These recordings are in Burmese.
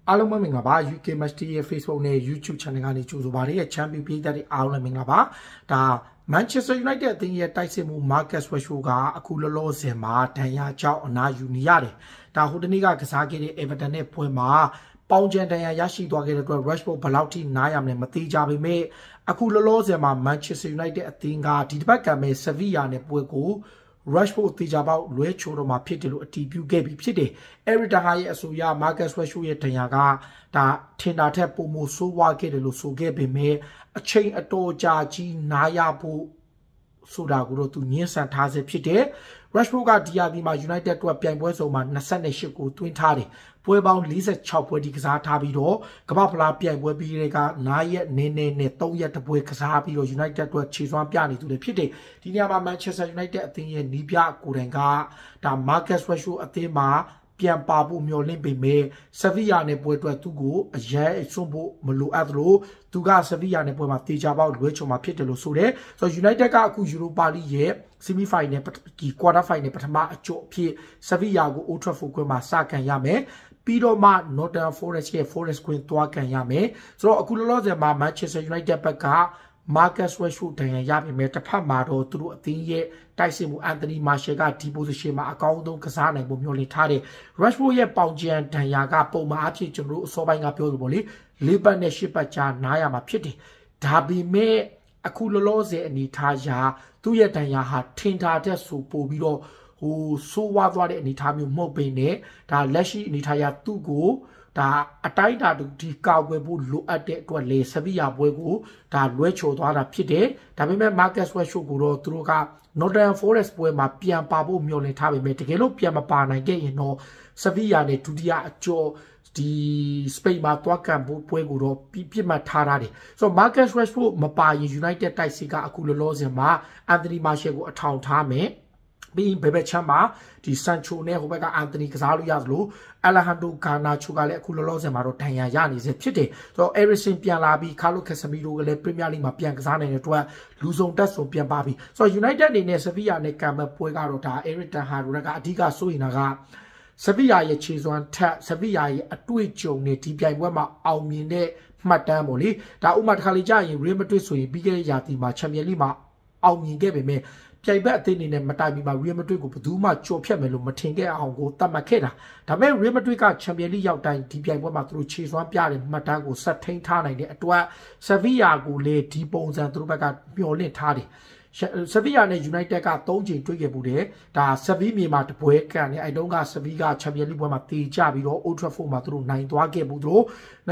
အားလုံးပဲမင်္ဂလာပါ UK Match Day ရဲ့ Facebook နဲ့ YouTube Channel ကနေကြိုဆိုပါရစေ Champion ပြည်သက်တွေအားလုံးမင်္ဂလာပါဒါ Manchester United အသင်းရဲ့တိုက်စစ်မှု Marcus Rashford ကအခုလောလောဆယ်မှာဒဏ်ရာကြောင့်အနားယူနေရတယ်ဒါဟိုတနေ့ကစားခဲ့တဲ့ Everton နဲ့ပွဲမှာပေါင်ချန်ဒဏ်ရာရရှိသွားခဲ့တဲ့အတွက် Rashford ဘယ်လောက်ထိနားရမလဲမသိကြပေမဲ့အခုလောလောဆယ်မှာ Manchester United အသင်းကဒီတစ်ပတ်ကံမဲ့ Sevilla နဲ့ပွဲကိုRashford တေချာပေါက်လွဲချိုးတော့မှာဖြစ်တယ်လို့အတည်ပြုခဲ့ပြီးဖြစ်တယ်။ Everton ရဲ့အဆိုအရ Marcus Rashford ရဲ့ဒဏ်ရာကဒါထင်တာထက်ပိုမိုဆိုးဝါးခဲ့တယ်လို့ဆိုခဲ့ပေမဲ့အချိန်အတော်ကြာကြီးနားရဖို့ဆိုတာကိုတော့သူညှင်းဆန်ထားစေဖြစ်တယ်။ Rashford ကဒီယာဒီမှာ United အတွက်ပြိုင်ပွဲစုံမှာ28ကိုတွင်းထားတယ်။ပွဲပေါင်း46ပွဲဒီကစားထားပြီးတော့ကမ္ဘာဖလားပြိုင်ပွဲပြီးတဲ့က9ရက်နည်းနည်းနဲ့3ရက်တပွဲကစားပြီးတော့ United အတွက်ခြေစွမ်းပြနေသူတွေဖြစ်တယ်။ဒီနေရာမှာ Manchester United အသင်းရဲ့နီးပြကိုယ်တိုင်ကဒါ Marcus Rashford အသင်းမှာပြန်ပါဖို့မျှော်လင့်ပေမဲ့ Sevilla နဲ့ပွဲအတွက်သူ့ကိုအရင်ဆွန့်ဖို့မလိုအပ်သလိုသူက Sevilla နဲ့ပွဲမှာတေချာပေါက်လွဲချုံမှာဖြစ်တယ်လို့ဆိုတယ်။ဆိုတော့ United ကအခု Europa League ရဲ့ semi final ဒီ quarter final ပထမအကျော့အဖြစ် Sevilla ကို Old Trafford ကွင်းမှာစကန်ရမယ်။ပြီးတော့မှ Nottingham Forest ရဲ့ Forest ကွင်းသွားကန်ရမယ်။ဆိုတော့အခုလောလောဆယ်မှာ Manchester United ဘက်က Marcus Rashford ဒဏ်ရာရပေမဲ့တစ်ဖက်မှာတော့သူတို့အသင်းရဲ့တိုက်စစ်မှု Anthony Martial ကဒီ position မှာအကောင်းဆုံးကစားနိုင်ဖို့မျှော်လင့်ထားတယ်။ Rashford ရဲ့ပေါင်ချန်ဒဏ်ရာကပုံမှန်အဖြစ်ကျွန်တော်တို့အစောပိုင်းကပြောလို့ပေါ့လေ၄ပတ်နဲ့၈ပတ်ကြာနားရမှာဖြစ်တယ်။ဒါပေမဲ့အခုလောလောဆယ်အနေထားရာသူ့ရဲ့ဒဏ်ရာဟာထင်တာတဲ့ဆိုပို့ပြီးတော့ဟိုဆိုးဝါးသွားတဲ့အနေထားမျိုးမဟုတ်ပေနဲ့ဒါလက်ရှိအနေထားရာသူ့ကိုဒါအတိုင်းတာတူဒီကောက်ွယ်ဖို့လိုအပ်တဲ့အတွက်လေဆဗီယာပွဲကိုဒါလွဲချိုသွားတာဖြစ်တယ်ဒါပေမဲ့ Marcus Rashford ကိုတော့သူတို့က Nottingham Forest ပွဲမှာပြန်ပါဖို့မျှော်လင့်ထားပေမဲ့တကယ်လို့ပြန်မပါနိုင်ခဲ့ရင်တော့ဆဗီယာနဲ့ဒုတိယအကျော်ဒီစပိန်မှာတွားကန်ဖို့ပွဲကိုတော့ပြစ်မှတ်ထားတယ်ဆိုတော့ Marcus Rashford မပါရင် United တိုက်စစ်ကအခုလောလောဆယ်မှာ Anthony Martial ကိုအထောင်ထားမယ်ပြီးဘယ်ဘက်ချမ်းမှာဒီဆန်ချိုနဲ့ဟိုဘက်က အန်တိုနီကစားလို့ရသလိုအလက်ဟန်ဒိုဂါနာချိုကလည်းအခုလောလောဆယ်မှာတော့ဒဏ်ရာရနေစေဖြစ်တယ်ဆိုတော့ Eriksen ပြန်လာပြီးကာလိုကက်ဆမီရိုကလည်း Premier League မှာပြန်ကစားနေတဲ့အတွက်လူစုံတက်ဆုံပြန်ပါပြီဆိုတော့ United အနေနဲ့ Sevilla နဲ့ကံမဲ့ပွဲကတော့ဒါ Eric Ten Hag တို့ကအဓိကစိုးရင်ကSevilla ရဲ့ခြေစွမ်းထက် Sevilla ရဲ့အတွေ့အကြုံနဲ့ဒီပြိုင်ပွဲမှာအောင်မြင်တဲ့မှတ်တမ်းပေါ့လေဒါဥပမာတစ်ခါလေကြာရင် Real Madrid ဆိုရင်ပြီးခဲ့တဲ့ရာသီမှာ Champions League မှာအောင်မြင်ခဲ့ပေမဲ့ပြိုင်ဘက်အသင်းအနေနဲ့မတိုင်မီမှာ Real Madrid ကိုဘယ်သူမှကြော်ဖြတ်မယ်လို့မထင်ခဲ့အောင်ကိုသတ်မှတ်ခဲ့တာဒါပေမဲ့ Real Madrid က Champions League ရောက်တိုင်းဒီပြိုင်ပွဲမှာသူတို့ခြေစွမ်းပြတဲ့မှတ်တမ်းကိုဆက်ထိန်းထားနိုင်တဲ့အတွက် Sevilla ကိုလည်းဒီပုံစံသူတို့ဘက်ကမျှော်လင့်ထားတယ်Sevilla နဲ့ United က3ချိန်တွေ့ခဲ့မှုတယ်ဒါ Sevilla မြေမှာတပွဲကန်နေအဲတုန်းက Sevilla က Champions League ပွဲမှာတေချပြီးတော့ Old Trafford မှာသူတို့နိုင်သွားခဲ့မှုတို့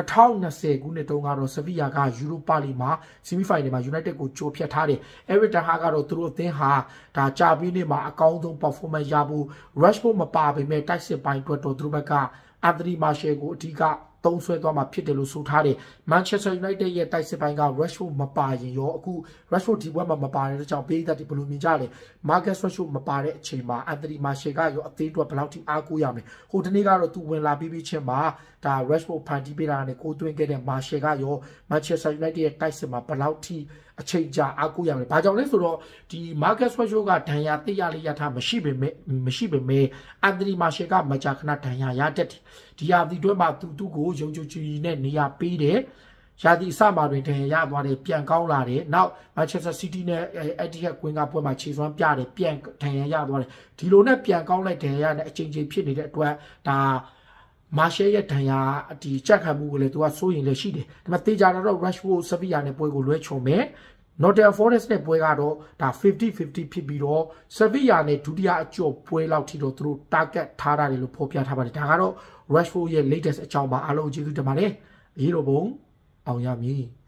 2020ခုနှစ်တုန်းကတော့ Sevilla က Europa League မှာ semi final မှာ United ကိုကြိုးဖြတ်ထားတယ် Eric Ten Hag ကတော့သူတို့အသင်းဟာဒါကြာပြီးနေမှာအကောင်းဆုံး performance ရဖို့ Rashford မပါပေမဲ့တိုက်စစ်ပိုင်းအတွက်တော့သူတို့ဘက်က Anthony Martial ကိုအဓိကသုံးဆွဲသွားမှာဖြစ်တယ်လို့ဆိုထားတယ် Manchester United ရဲ့တိုက်စစ်ပိုင်းက Rashford မပါရင်ရောအခု Rashford ဒီပွဲမှာမပါတဲ့ကြောင့်ပေးသက်ဒီဘယ်လိုမြင်ကြလဲ Marcus Rashford မပါတဲ့အချိန်မှာ Anthony Martial ကရောအသေးအတွက်ဘယ်လောက်ထိအားကိုးရမလဲဟိုတနေ့ကတော့သူဝင်လာပြီးချင်းမှာဒါ Rashford ဖန်တီးပေးတာနဲ့ကိုသွင်းခဲ့တဲ့ Martial ကရော Manchester United ရဲ့တိုက်စစ်မှာဘယ်လောက်ထိအချိန်ကြာအားကိုးရမလဲဘာကြောင့်လဲဆိုတော့ဒီ Marcus Rashford ကဒဏ်ရာတိရလေးရထားမရှိပေမဲ့ Anthony Martial ကမကြာခဏဒဏ်ရာရတတ်တယ်ဒီဟာဒီတွဲမှာသူ့ကိုယုံကြည်ကြည်နဲ့နေရာပေးတယ်ရာသီအစမှာတွင်ဒဏ်ရာရသွားတယ်ပြန်ကောင်းလာတယ်နောက် Manchester City နဲ့ Etihad ကွင်းကပွဲမှာခြေစွမ်းပြတယ်ပြန်ဒဏ်ရာရသွားတယ်ဒီလိုနဲ့ပြန်ကောင်းလိုက်ဒဏ်ရာရတဲ့အချိန်ဖြစ်နေတဲ့အတွက်ဒါMartial ရဲ့ဒဏ်ရာဒီကြက်ခံမှုကိုလည်းသူကစိုးရင်လည်းရှိတယ်ဒါပေမဲ့တေချာတော့ Rashford Sevilla နဲ့ပွဲကိုလွဲချုံမယ် Nottingham Forest နဲ့ပွဲကတော့ဒါ50-50ဖြစ်ပြီးတော့ Sevilla နဲ့ဒုတိယအကျော်ပွဲလောက်ထိတော့သူတို့ target ထားတာလို့ဖော်ပြထားပါတယ်ဒါကတော့ Rashford ရဲ့ latest အကြောင်းပါအားလုံးကျေးဇူးတင်ပါတယ်အရေးတော်ပုံအောင်ရမည်